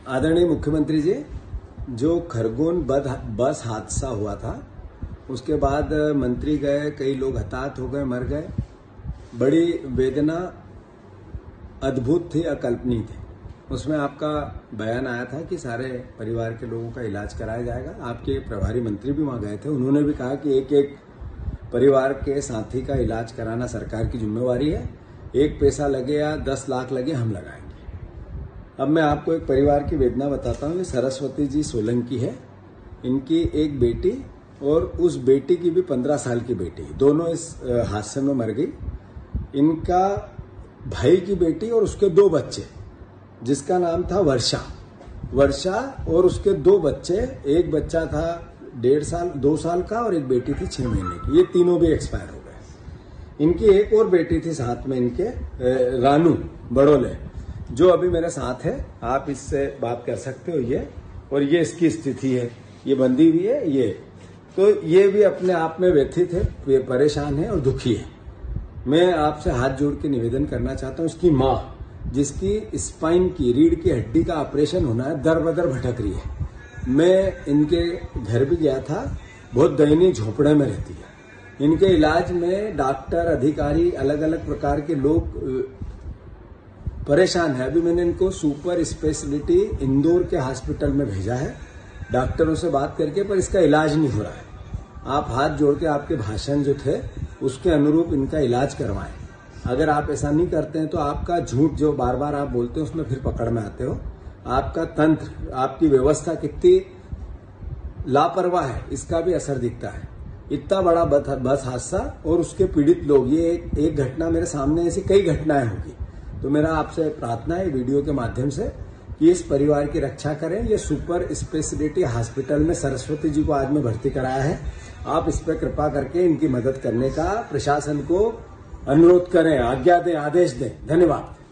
आदरणीय मुख्यमंत्री जी, जो खरगोन बस हादसा हुआ था उसके बाद मंत्री गए, कई लोग हताहत हो गए, मर गए। बड़ी वेदना अद्भुत थी, अकल्पनीय थी। उसमें आपका बयान आया था कि सारे परिवार के लोगों का इलाज कराया जाएगा। आपके प्रभारी मंत्री भी वहां गए थे, उन्होंने भी कहा कि एक एक परिवार के साथी का इलाज कराना सरकार की जिम्मेवारी है। एक पैसा लगे या 10 लाख लगे, हम लगाएंगे। अब मैं आपको एक परिवार की वेदना बताता हूँ। ये सरस्वती जी सोलंकी है, इनकी एक बेटी और उस बेटी की भी 15 साल की बेटी, दोनों इस हादसे में मर गई। इनका भाई की बेटी और उसके 2 बच्चे, जिसका नाम था वर्षा और उसके 2 बच्चे, एक बच्चा था 1.5 साल 2 साल का और एक बेटी थी 6 महीने की। ये तीनों भी एक्सपायर हो गए। इनकी एक और बेटी थी साथ में, इनके रानू बड़ोले, जो अभी मेरे साथ है। आप इससे बात कर सकते हो। ये और ये इसकी स्थिति है, ये बंदी हुई है। ये तो ये भी अपने आप में व्यथित है, परेशान है और दुखी है। मैं आपसे हाथ जोड़ के निवेदन करना चाहता हूं, उसकी माँ जिसकी स्पाइन की रीढ़ की हड्डी का ऑपरेशन होना है, दर बदर भटक रही है। मैं इनके घर भी गया था, बहुत दयनीय झोपड़े में रहती है। इनके इलाज में डॉक्टर, अधिकारी, अलग अलग प्रकार के लोग परेशान है। अभी मैंने इनको सुपर स्पेशलिटी इंदौर के हॉस्पिटल में भेजा है डॉक्टरों से बात करके, पर इसका इलाज नहीं हो रहा है। आप हाथ जोड़ के आपके भाषण जो थे उसके अनुरूप इनका इलाज करवाएं। अगर आप ऐसा नहीं करते हैं तो आपका झूठ जो बार बार आप बोलते हैं उसमें फिर पकड़ में आते हो। आपका तंत्र, आपकी व्यवस्था कितनी लापरवाह है, इसका भी असर दिखता है। इतना बड़ा बस हादसा और उसके पीड़ित लोग, ये एक घटना मेरे सामने, ऐसी कई घटनाएं होगी। तो मेरा आपसे प्रार्थना है वीडियो के माध्यम से कि इस परिवार की रक्षा करें। ये सुपर स्पेशलिटी हॉस्पिटल में सरस्वती जी को आज में भर्ती कराया है। आप इस पर कृपा करके इनकी मदद करने का प्रशासन को अनुरोध करें, आज्ञा दें, आदेश दें। धन्यवाद।